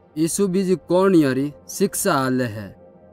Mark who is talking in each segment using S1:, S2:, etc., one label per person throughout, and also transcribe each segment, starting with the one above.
S1: यीशु बीज कौन यारी शिक्षा आले है।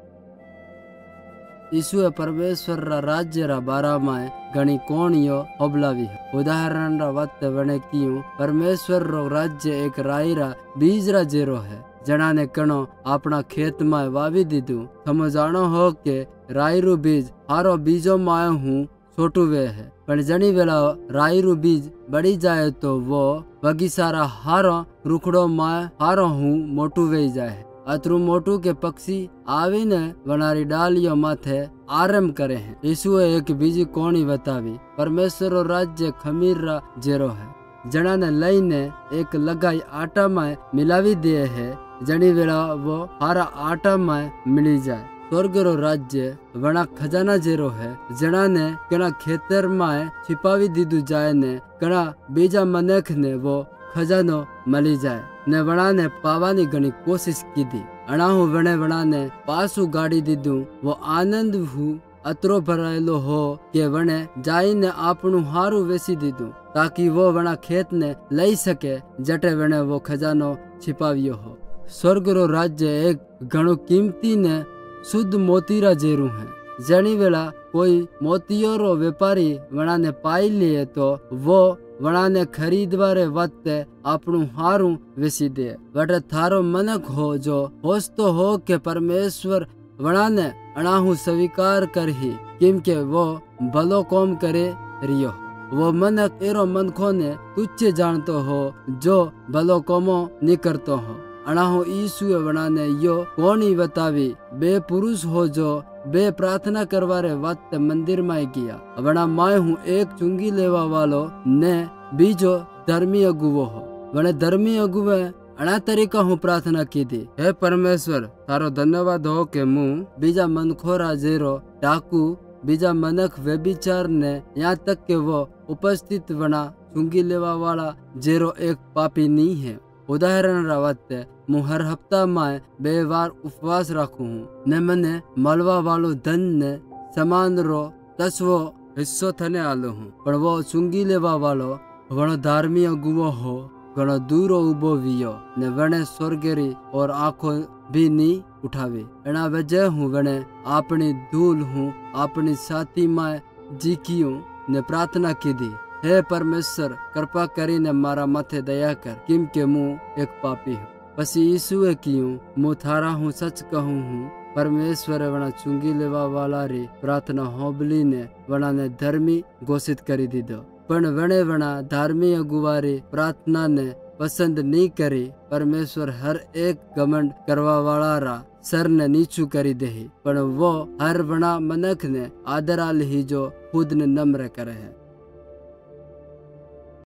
S1: यीशु परमेश्वर रा राज्य रा बारा में घनी कोण यो होबलावी है। उदाहरण रा बात वने कियूं परमेश्वर रो राज्य एक राई रा बीज रा जेरो है जना ने कणो अपना खेत में वावी दीधु। थमो जानो हो के राई रू बीज हारो बीजो माय हूँ छोटू वे है पर जनी वेला राई रू बीज बड़ी जाए तो वो बगीचा रा हारो रुखड़ो माय हारो हूँ मोटू वे जाए। अतरू मोटू के पक्षी आवीने वनारी डालियों माथे आरंभ करे हैं। यीशु एक बीज कोणी बतावी परमेश्वर राज्य खमीर रा जेरो है जना ने लईने एक लगाई आटा में मिलावी दे है जनी वेला वो हारा आटा में मिली जाए। स्वर्ग रो राज्य वना खजाना जेरो है जना ने कना खेतर में छिपावी दीदू जाए ने कना बीजा मनख ने वो खजानो मली जाए ने वना ने पावानी घनी कोशिश की दी। अणाहू वना ने पासू गाड़ी दीदू वो आनंद हूँ अतरो भरायलो हो के वने जाई ने आपनु हारू वेसी दीदू ताकि वो वना खेत ने लई सके जटे वने वो खजानो छिपावियो हो। स्वर्ग रो राज्य एक घणो कीमती ने शुद्ध मोतीरा जेरू है जनी वेला कोई मोतियो रो व्यापारी वना ने पाई लिए तो वो वना ने खरीदवारे वक्त आपनु हारू वेसी दे। वटे थारो मनक हो जो होस्तो हो के परमेश्वर वना ने अणाहू स्वीकार कर ही क्योंकि वो भलो कौम करे रियो। वो मनक एरो मनखो ने तुच्छ जानतो हो जो भलो कौमो नहीं करतो हो। अणाहू यीशु वना ने यो कोणी बतावी बे पुरुष हो जो बे प्रार्थना करवारे वक्त मंदिर में गया। वना माय हूँ एक चुंगी लेवा वालो ने बीजो धर्मी अगुवो हो वने धर्मी अगुवे अना तरीका हूँ प्रार्थना की थी हे परमेश्वर तारो धन्यवाद हो के मुँह बीजा मनखोरा जेरो डाकू बीजा मनख व्यभिचार ने यहाँ तक के वो उपस्थित वना चुंगी लेवा वाला जेरो एक पापी नहीं है। उदाहरण रावत मु हर हफ्ता में 2 बार उपवास रखू हूँ ने मने मलवा वालो धन ने समान रो 10वो हिस्सो थने आलो हूँ पर वो चुंगी लेवा वालो वनो धार्मी अगुवो हो घणो दूरो उबो वियो ने वने स्वर्गेरी और आंखों भी नी उठावे। एना वजह हूँ वने अपनी धूल हूँ अपनी छाती में जीकियूं ने प्रार्थना की दी हे परमेश्वर कृपा करीने मारा माथे दया कर क्योंकि मु एक पापी हूँ। पसी यीशुए कियूं मु थारा हूँ सच कहूँ हूँ परमेश्वर वना चुंगी लेवा वाला री प्रार्थना होबली ने वना ने धर्मी घोषित करी दीदो पण वने वना धार्मी अगुवारी प्रार्थना ने पसंद नहीं करी। परमेश्वर हर एक घमंड करवा वाला रा सर ने नीचू करी दे पण वो हर वना मनक ने आदराल ही जो खुद ने नम्र करे है।